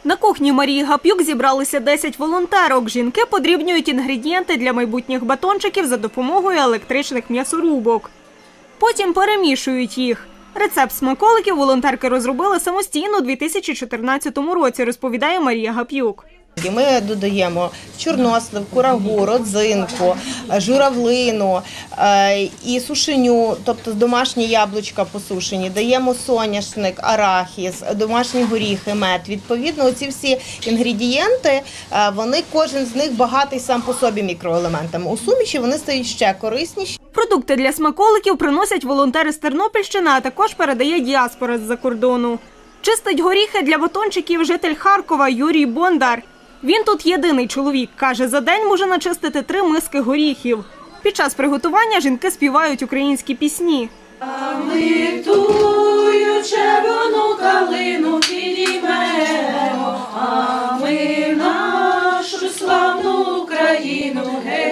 На кухні Марії Гап'юк зібралися 10 волонтерок. Жінки подрібнюють інгредієнти для майбутніх батончиків за допомогою електричних м'ясорубок. Потім перемішують їх. Рецепт смаколиків волонтерки розробили самостійно у 2014 році, розповідає Марія Гап'юк. Ми додаємо чорнослив, курагу, родзинку, журавлину і сушеню, тобто домашні яблучка посушені, даємо соняшник, арахіс, домашні горіхи, мед. Відповідно, ці всі інгредієнти, кожен з них багатий сам по собі мікроелементами. У суміші вони стають ще корисніші. Продукти для смаколиків приносять волонтери з Тернопільщини, а також передає діаспора з-за кордону. Чистить горіхи для батончиків житель Харкова Юрій Бондар. Він тут єдиний чоловік. Каже, за день може начистити 3 миски горіхів. Під час приготування жінки співають українські пісні. А ми тую червону калину підіймемо, а ми нашу славну Україну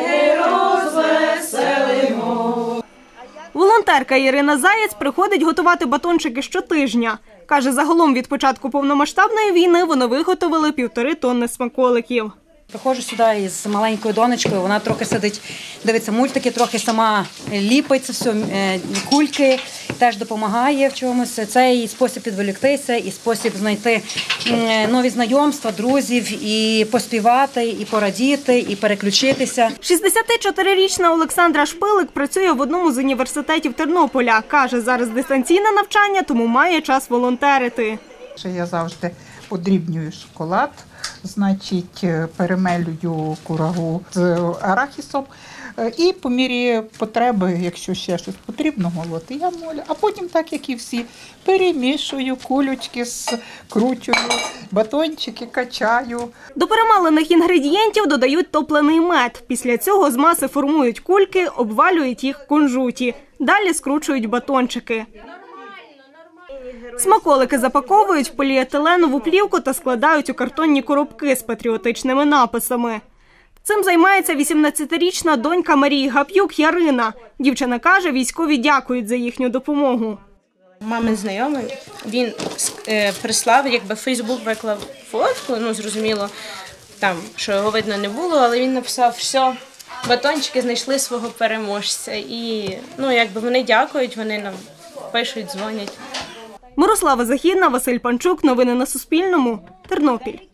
розвеселимо. Волонтерка Ірина Заєць приходить готувати батончики щотижня. Каже, загалом від початку повномасштабної війни вони виготовили 1,5 тонни смаколиків. Приходжу сюди із маленькою донечкою, вона трохи сидить, дивиться мультики, трохи сама ліпить це все, кульки, теж допомагає в чомусь. це і спосіб відволіктися, і спосіб знайти нові знайомства, друзів, і поспівати, і порадіти, і переключитися. 64-річна Олександра Шпилик працює в одному з університетів Тернополя. Каже, зараз дистанційне навчання, тому має час волонтерити. Я завжди подрібнюю шоколад, значить перемелюю курагу з арахісом і по мірі потреби, якщо ще щось потрібно молоти, я молю. А потім, так як і всі, перемішую, кулечки скручую, батончики качаю. До перемелених інгредієнтів додають топлений мед. Після цього з маси формують кульки, обвалюють їх в кунжуті. Далі скручують батончики. Смаколики запаковують в поліетиленову плівку та складають у картонні коробки з патріотичними написами. Цим займається 18-річна донька Марії Гап'юк Ярина. Дівчина каже, військові дякують за їхню допомогу. Мамин знайомий, він прислав, в Фейсбук виклав фотку, зрозуміло, там, що його видно не було, але він написав, все, батончики знайшли свого переможця. І, вони дякують, вони нам пишуть, дзвонять. Мирослава Західна, Василь Панчук. Новини на Суспільному. Тернопіль.